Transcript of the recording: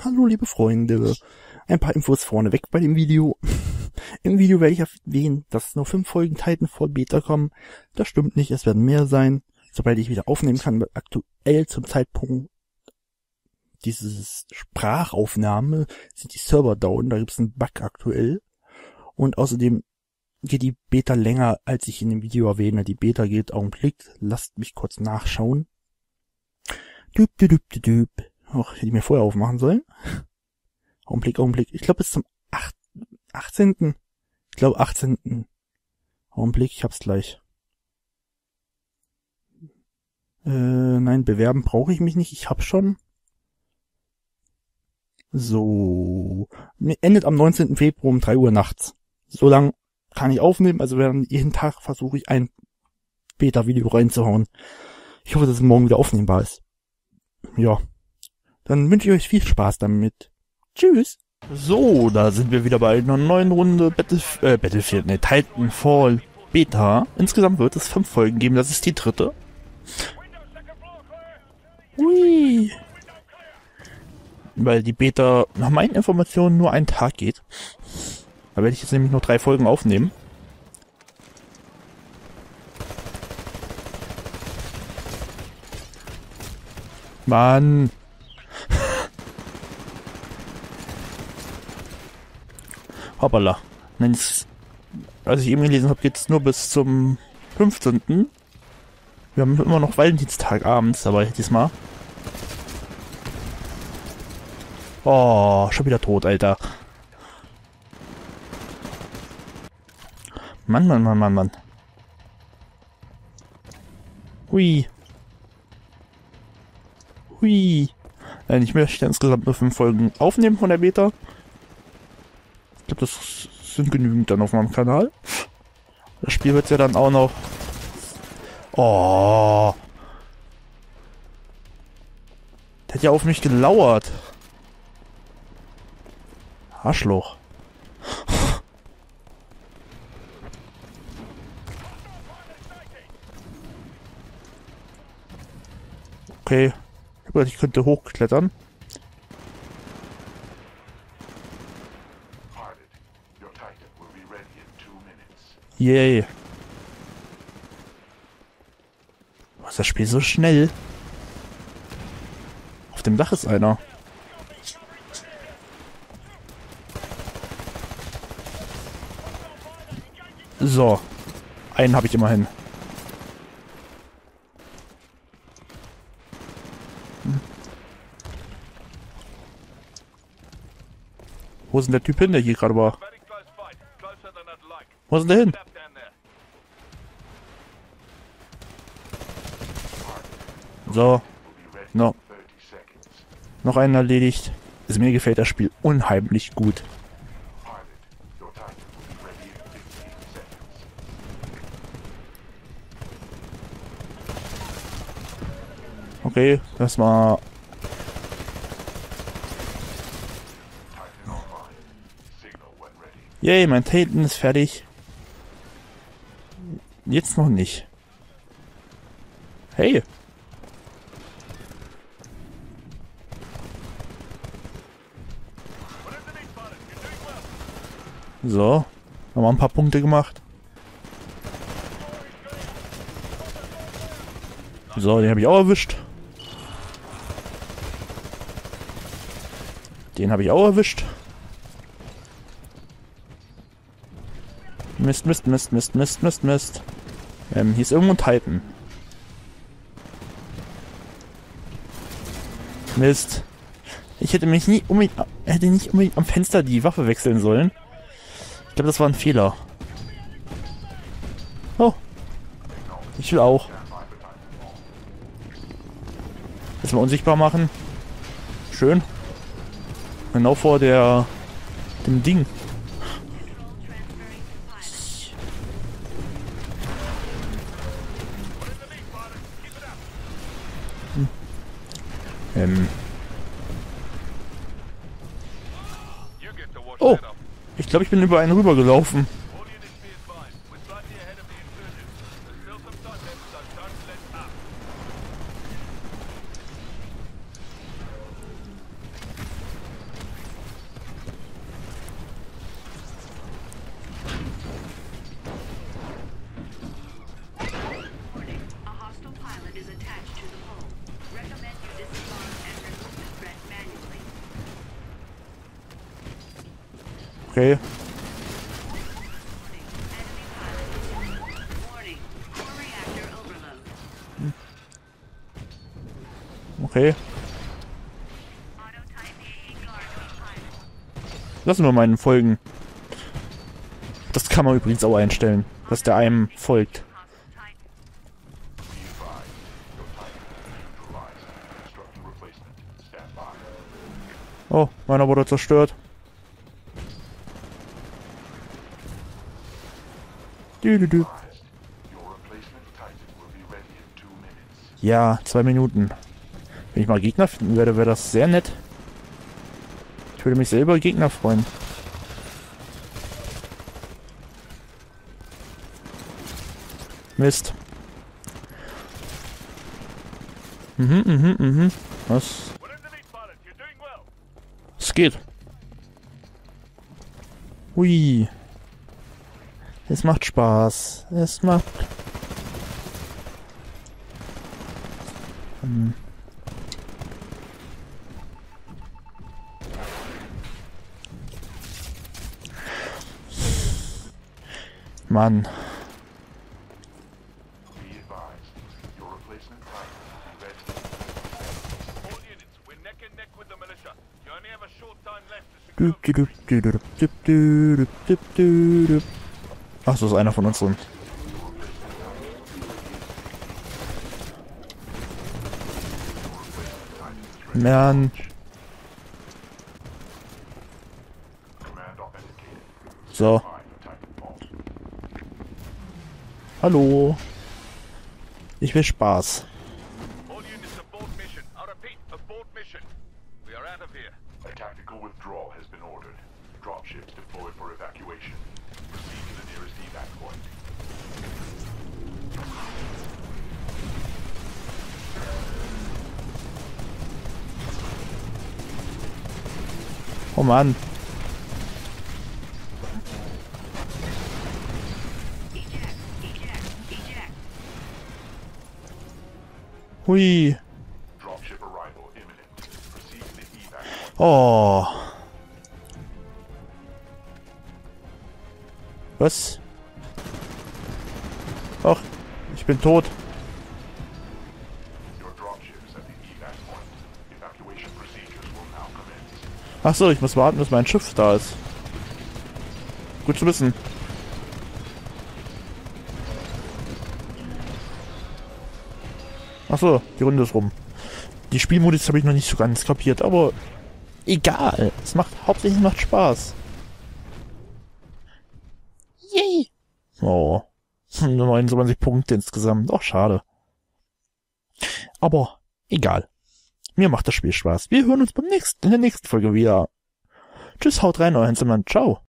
Hallo liebe Freunde, ein paar Infos vorneweg bei dem Video. Im Video werde ich erwähnen, dass nur 5 Folgen Titanfall Beta kommen. Das stimmt nicht, es werden mehr sein. Sobald ich wieder aufnehmen kann, wird aktuell zum Zeitpunkt dieses Sprachaufnahme sind die Server down, da gibt es einen Bug aktuell. Und außerdem geht die Beta länger, als ich in dem Video erwähne. Die Beta geht Augenblick, lasst mich kurz nachschauen. Och, hätte ich mir vorher aufmachen sollen. Augenblick. Ich glaube bis zum 18. Ich glaube 18. Augenblick, ich hab's gleich. Nein, bewerben brauche ich mich nicht. Ich hab's schon. So. Endet am 19. Februar um 3 Uhr nachts. So lang kann ich aufnehmen. Also jeden Tag versuche ich ein Beta-Video reinzuhauen. Ich hoffe, dass es morgen wieder aufnehmbar ist. Ja. Dann wünsche ich euch viel Spaß damit. Tschüss. So, da sind wir wieder bei einer neuen Runde Titanfall Beta. Insgesamt wird es 5 Folgen geben, das ist die 3. Hui. Weil die Beta nach meinen Informationen nur einen Tag geht. Da werde ich jetzt nämlich noch 3 Folgen aufnehmen. Mann. Hoppala. Nein, als ich eben gelesen habe, geht es nur bis zum 15. Wir haben immer noch Valentinstag abends, aber diesmal. Oh, schon wieder tot, Alter. Mann. Hui. Nein, ich möchte insgesamt nur 5 Folgen aufnehmen von der Beta. Ich glaube, das sind genügend dann auf meinem Kanal. Das Spiel wird ja dann auch noch... Oh. Der hat ja auf mich gelauert. Arschloch. Okay. Ich könnte hochklettern. Yay. Was ist das Spiel so schnell? Auf dem Dach ist einer. So. Einen habe ich immerhin. Wo ist denn der Typ hin, der hier gerade war? Wo ist denn der hin? So. No. Noch einen erledigt. Also mir gefällt das Spiel unheimlich gut. Okay, das war... Yay, mein Titan ist fertig. Jetzt noch nicht. Hey. So. Haben wir ein paar Punkte gemacht. So, den habe ich auch erwischt. Den habe ich auch erwischt. Mist. Hier ist irgendwo ein Titan. Mist. Ich hätte nicht unbedingt am Fenster die Waffe wechseln sollen. Ich glaube, das war ein Fehler. Oh. Ich will auch. Jetzt mal unsichtbar machen. Schön. Genau vor dem Ding. Oh, ich glaube, ich bin über einen rübergelaufen. Okay. Okay. Lassen wir meinen folgen. Das kann man übrigens auch einstellen, dass der einem folgt. Oh, meiner wurde zerstört. Dü. Ja, 2 Minuten. Wenn ich mal Gegner finden werde, wäre das sehr nett. Ich würde mich selber Gegner freuen. Mist. Was? Es geht. Hui. Es macht Spaß. Es macht... Mann. Ach, so ist einer von uns drin. Mann. So. Hallo. Ich will Spaß. Oh Mann. Hui. Oh. Was? Ach, ich bin tot. Ach so, ich muss warten, bis mein Schiff da ist. Gut zu wissen. Ach so, die Runde ist rum. Die Spielmodus habe ich noch nicht so ganz kapiert, aber egal. Es macht hauptsächlich macht Spaß. Yay! Oh, 29 Punkte insgesamt. Ach, schade. Aber egal. Mir macht das Spiel Spaß. Wir hören uns in der nächsten Folge wieder. Tschüss, haut rein, euer Hänselmann. Ciao.